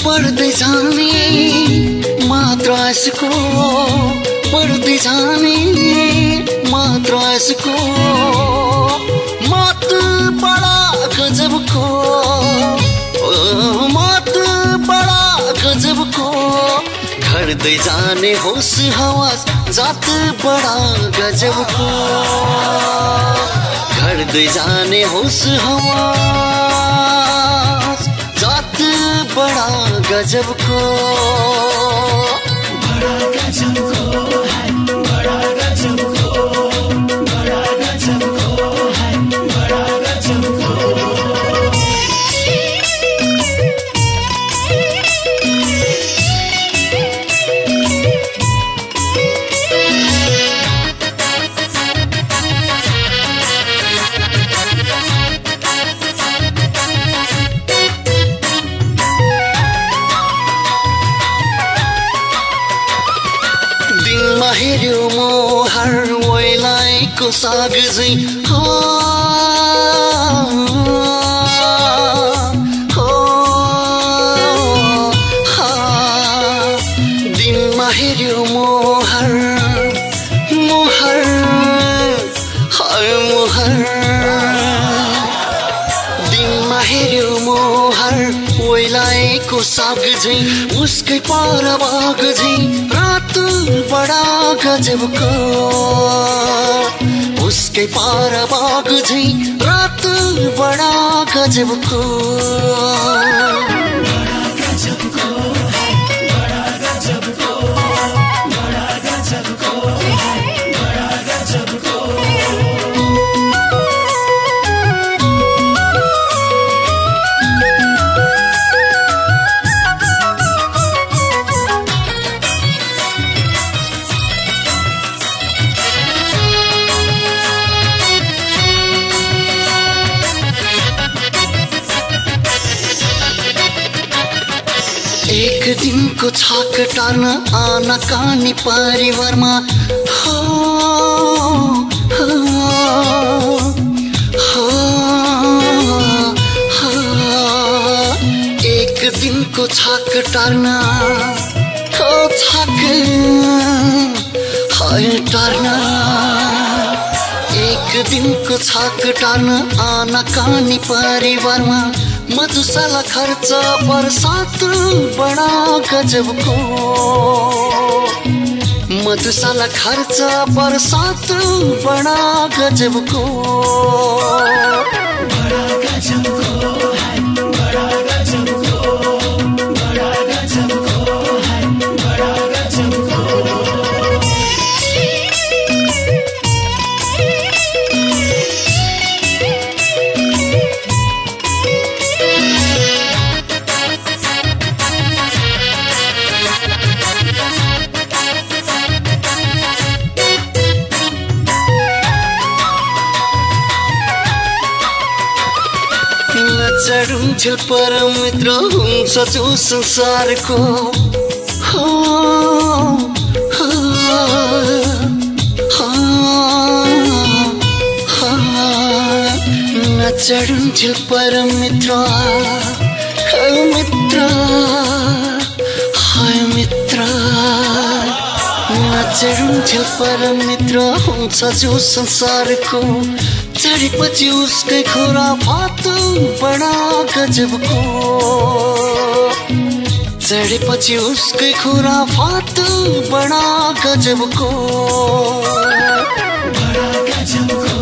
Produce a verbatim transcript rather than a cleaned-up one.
पढ्दै जाने मात्र यसको पढ्दै जाने मात्र यसको मत बडा गजबको मत बडा गजबको घट्दै जाने होस हवास जात बडा गजबको घट्दै जाने होस हवास जात बडा गजबको बडा गजबको है बडा गजबको बडा गजबको है बडा गजबको हेर्यो म हर ओइलाइको साग झै हो हो दिनमा हेर्यो म हर मोहर हर मोहर दिनमा हेर्यो म हर ओइलाइको साग झै उसकै पर बाग झै रात बडा गजबको उसकै पार बाग झै रात बडा गजबको बडा गजबको है बडा गजबको बडा गजबको है बडा गजबको एक दिनको छाक टार्न आना कानी परिवारमा हो हो हो हो एक दिनको छाक टार्न हो छाक हाय टार्न एक दिनको छाक टार्न आना कानी परिवारमा मधुशाला खर्च बरसात बडा गजबको मधुशाला खर्च बरसात बडा गजबको बडा गजबको है बडा गजबको बडा गजबको है बडा गजबको चढुन्थ्यो परम मित्र हुन्छ जो संसारको हो हो हो नचढुन्थ्यो परम मित्र हो मित्र हाय मित्र नचढुन्थ्यो परम मित्र हुन्छ जो संसारको चढेपछि उसकै खोरा फात बडा गजबको चढेपछि उसकै खोरा फात बडा गजबको बडा गजबको